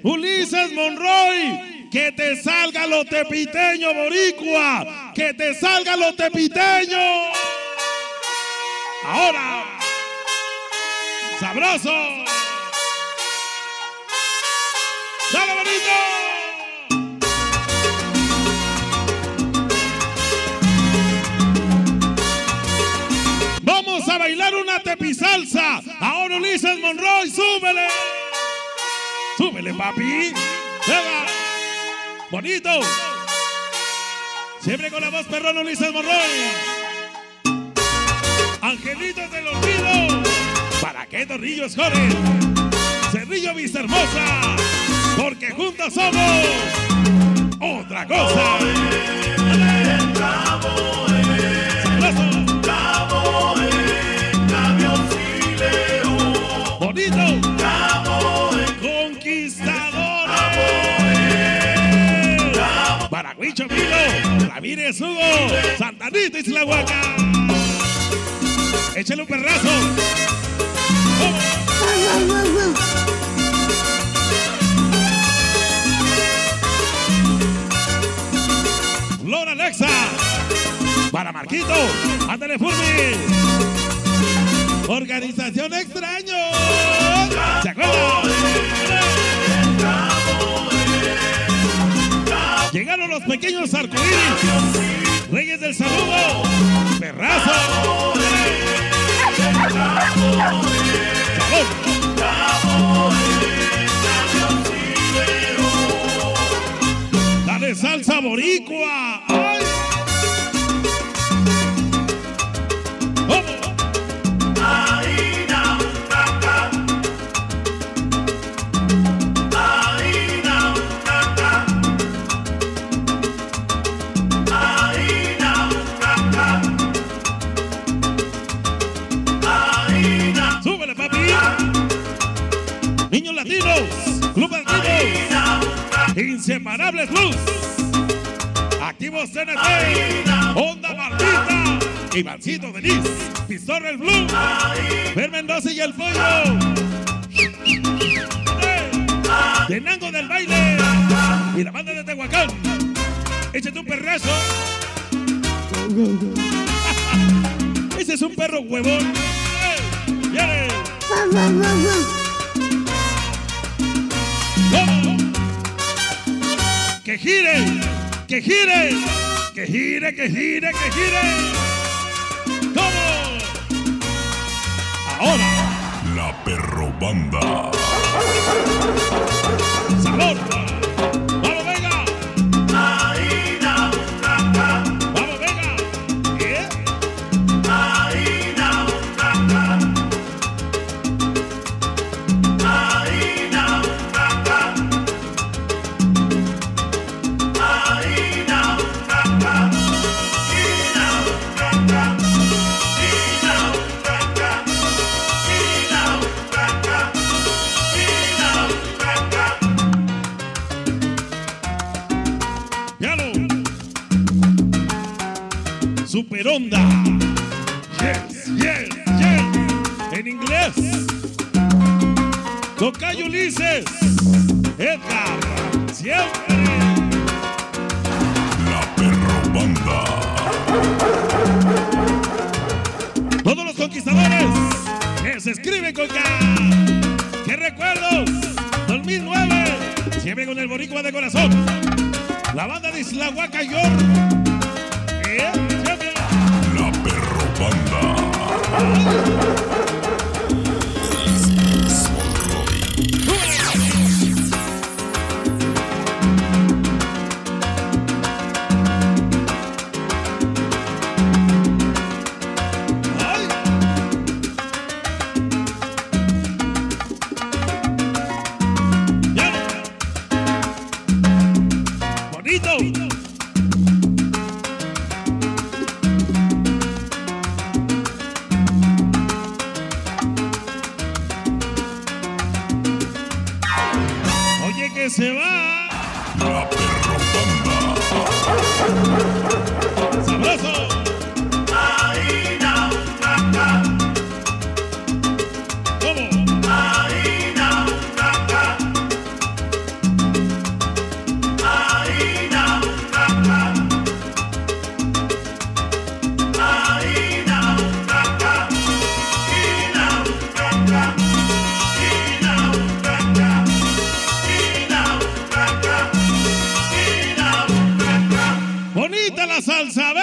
Ulises Monroy, que te salga lo tepiteño, boricua, que te salga lo tepiteño. Ahora, sabroso. ¡Dale, bonito! Vamos a bailar una tepisalsa. Ahora Ulises Monroy, súbele. Súbele, papi. Venga. Bonito. Siempre con la voz perrona Ulises Monroy. Angelitos del olvido. ¿Para qué Torrillos Jorge? Cerrillo Vista Hermosa. Porque juntos somos otra cosa. Bonito. Conquistadores. Paraguicho Milo. Ramírez Hugo. Santanita Islahuaca. Échale un perrazo. Flora Alexa. Para Marquito. Ándale, Furby. Organización Extraño. ¿Se acuerdan? Llegaron los pequeños arcoíris. Reyes del saludo. Perrazo. Sabor. Dale salsa boricua. ¡Ay! Súbele, papi. Niños latinos, club latinos, inseparables blues, activos TNT, Onda Martita, Ivancito Denis, Pizorro el Blue, Fer Mendoza y el Pollo, Tenango del Baile y la banda de Tehuacán. Échate un perrazo. Ese es un perro huevón. ¡Viene! ¡Que gire! ¡Que gire! ¡Que gire, que gire, que gire! ¿Cómo? Ahora. La Perrobanda. ¡Sabor! ¡Vamos, venga! ¡Vamos, venga! ¿Qué? Super Onda. Yes, yes, yes. En inglés. Tocayo Ulises. Edgar. Siempre. La Perrobanda. Todos los conquistadores que se escriben con K. ¡Qué recuerdos! 2009. Siempre con el boricua de corazón. La banda de Islahuaca York. La Perrobanda. Bonito. Que se va. La Perrobanda. Sabroso. ¿Cómo? la salsa,